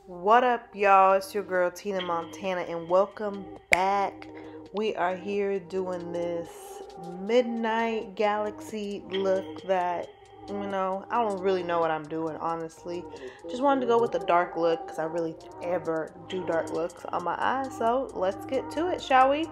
What up, y'all? It's your girl Tina Montana, and welcome back. We are here doing this Midnight Galaxy look that, I don't really know what I'm doing, honestly. Just wanted to go with a dark look because I really ever do dark looks on my eyes. So let's get to it, shall we?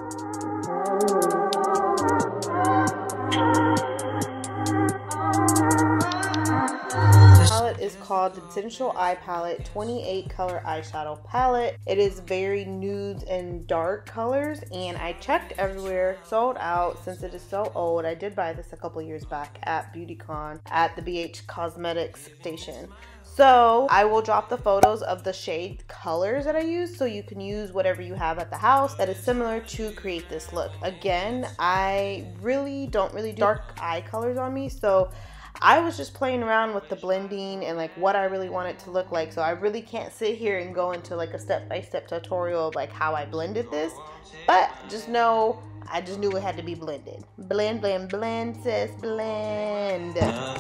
Palette is called the Essential Eye Palette 28 color eyeshadow palette. It is very nude and dark colors, and I checked everywhere, sold out since it is so old. I did buy this a couple years back at BeautyCon at the BH Cosmetics station. So I will drop the photos of the shade colors that I use, so you can use whatever you have at the house that is similar to create this look. Again, I don't really do dark eye colors on me, so I was just playing around with the blending and like what I really want it to look like. So I really can't sit here and go into like a step-by-step tutorial of like how I blended this, but just know I just knew it had to be blended. Blend, blend, blend, sis, blend.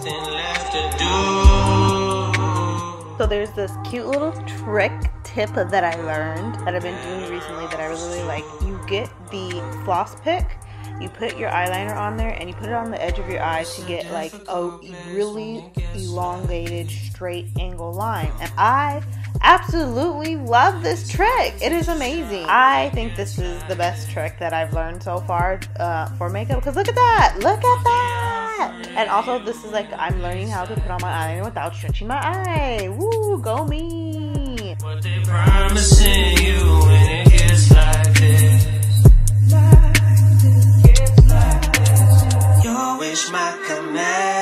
So there's this cute little trick tip that I learned that I've been doing recently that I really like. You get the floss pick, you put your eyeliner on there, and you put it on the edge of your eye to get like a really elongated straight angle line. And I absolutely love this trick. It is amazing. I think this is the best trick that I've learned so far for makeup, because look at that, look at that. And also this is like I'm learning how to put on my eyeliner without stretching my eye. Woo, go me. What they promising you when it gets like this. Your wish my command.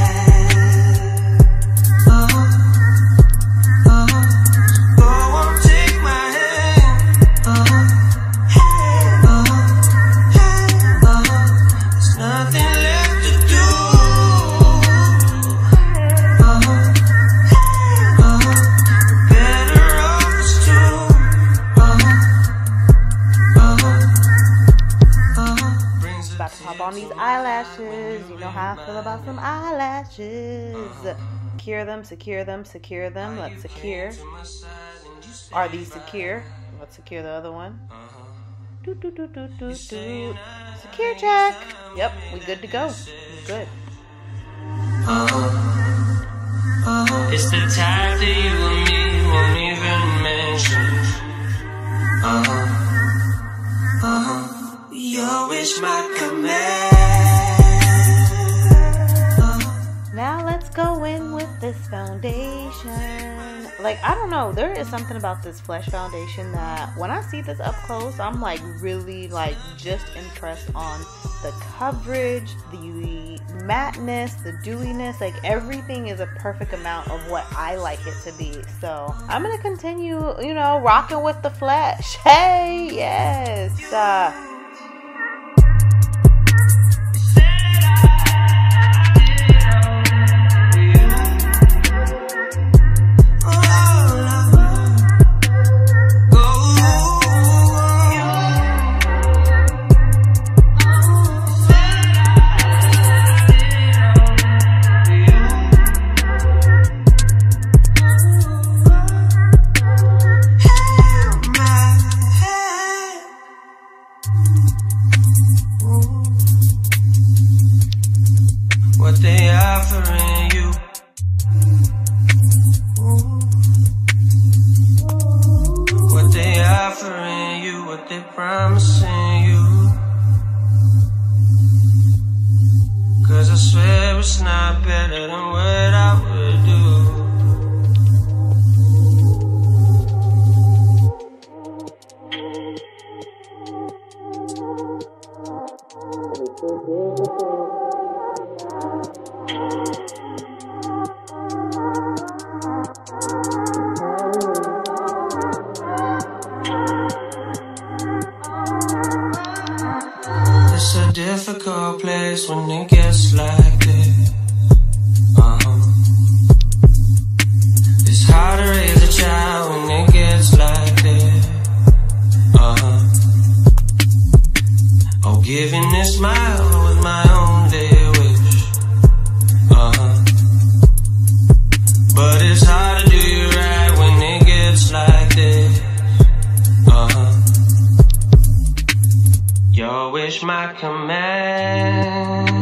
Go on, take my hand. There's nothing left to do. Better off us two. About to pop on these eyelashes. You know how I feel about some eyelashes. Secure them, secure them, secure them. Let's secure. Are these secure? Let's secure the other one. Do, do, do, do, do, do. Secure check. Yep, we good to go. We good. It's the type that you and me won't even mention. Your wish my command. Now let's go in with this foundation. Like, I don't know, there is something about this Flesh foundation that when I see this up close, I'm like really like just impressed on the coverage, the matteness, the dewiness. Like everything is a perfect amount of what I like it to be. So I'm gonna continue, rocking with the Flesh. Hey, yes. What they offering you? What they offering you? What they promising you? 'Cause I swear it's not better than what I would do. It's a difficult place when it gets like this. It's hard to raise a child when it gets like this. Oh, giving this smile was my only wish. But it's hard to do you right when it gets my command.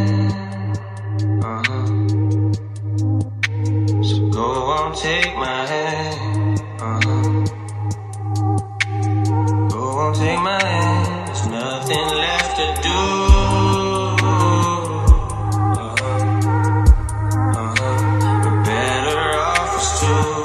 So go on, take my hand. Go on, take my hand. There's nothing left to do. We're better off as two.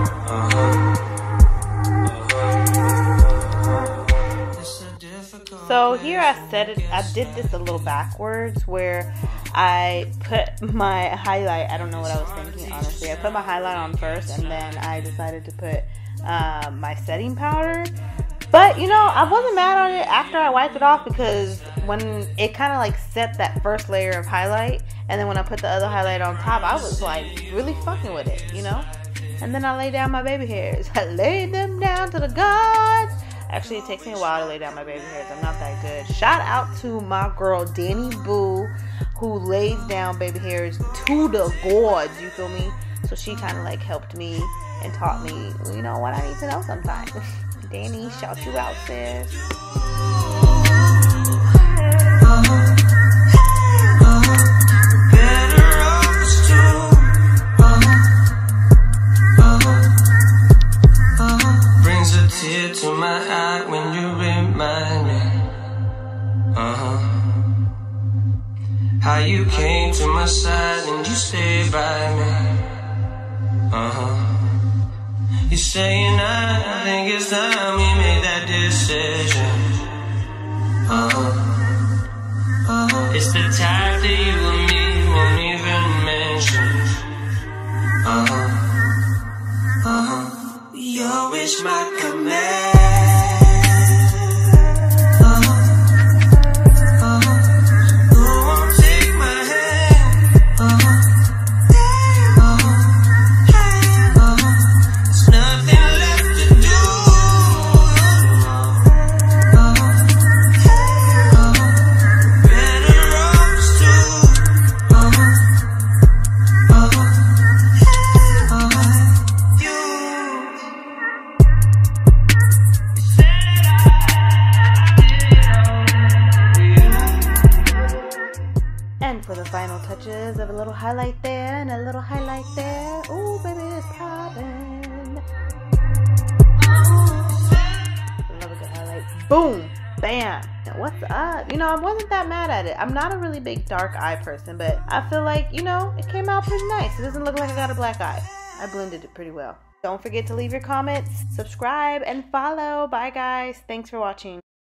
So here I did this a little backwards where I put my highlight, I don't know what I was thinking honestly, I put my highlight on first and then I decided to put my setting powder. But you know, I wasn't mad on it after I wiped it off because when it kind of like set that first layer of highlight and then when I put the other highlight on top, I was like really fucking with it, you know? And then I laid down my baby hairs. I laid them down to the gods. Actually, it takes me a while to lay down my baby hairs. I'm not that good. Shout out to my girl, Danny Boo, who lays down baby hairs to the gods, you feel me? So she kind of like helped me and taught me, you know, what I need to know sometimes. Danny, shout you out, sis. To my eye when you remind me, how you came to my side and you stayed by me, you're saying I think it's time we made that decision, it's the type that you and me won't even mention, you're always my command. Go on, take my hand. There's nothing left to do. Better off as two. And for the final touches of a little highlight there and a little highlight there. Ooh, baby, it's poppin'. Love a good highlight. Boom, bam. Now, what's up? You know, I wasn't that mad at it. I'm not a really big dark eye person, but I feel like, you know, it came out pretty nice. It doesn't look like I got a black eye. I blended it pretty well. Don't forget to leave your comments, subscribe, and follow. Bye, guys. Thanks for watching.